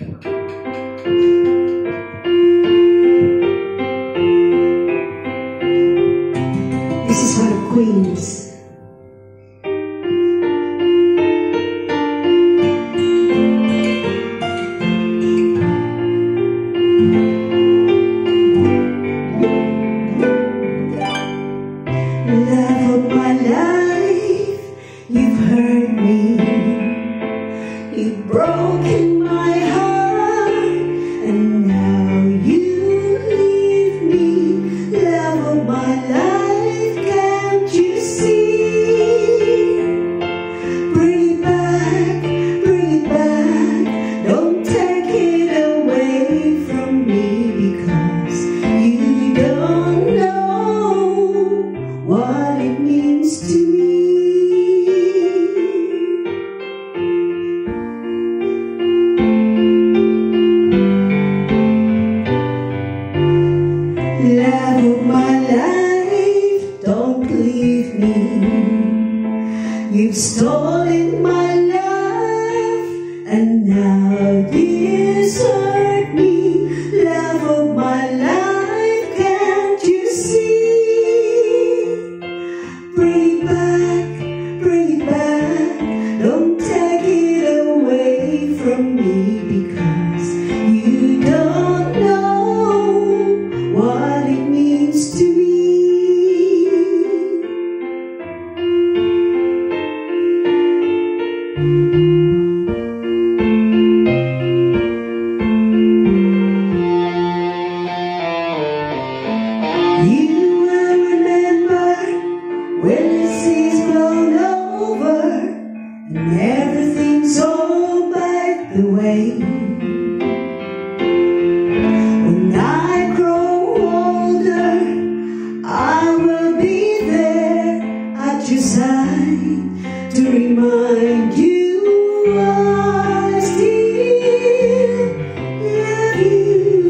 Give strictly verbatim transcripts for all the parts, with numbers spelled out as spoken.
This is for the queens. Love of my life, you've hurt me, you've broken my heart, and now you leave me. Love of my life, can't you see? Bring it back, bring it back, don't take it away from me, because you don't know what it means to me. Love of my life, don't leave me. You've stolen my love, and now desert me. Love of my life, can't you see? Bring it back, bring it back, don't take it away from me, because you don't know what it means to me. You will remember when the sea's blown over and everything's all by the way. When I grow older, I will be there at your side to remind you I still love you.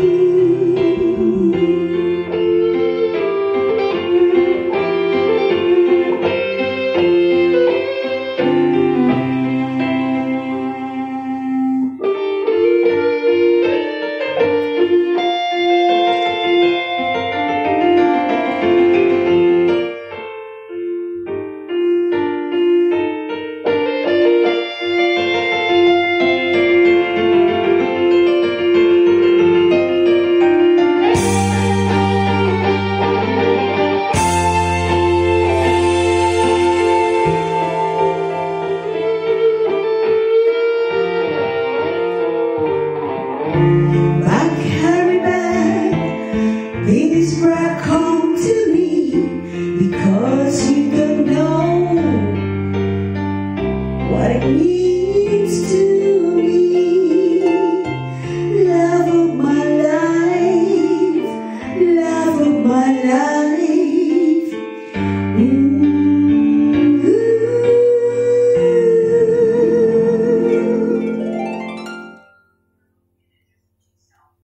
Back, hurry back, please back home to me, because you don't know what it means to